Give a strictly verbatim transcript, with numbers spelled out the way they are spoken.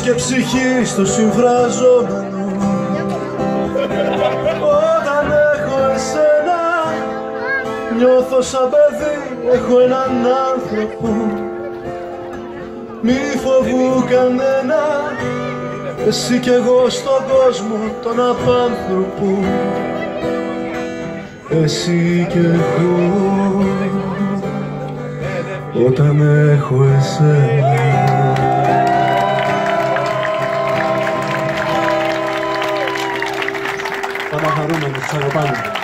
και ψυχή στο συμφραζόμενο. Όταν έχω εσένα νιώθω σαν παιδί, έχω έναν άνθρωπο. Μη φοβού κανένα, εσύ κι εγώ στον κόσμο τον απάνθρωπο. Εσύ κι εγώ όταν έχω εσένα. Θα τα χαρούμε, θα τα πάμε.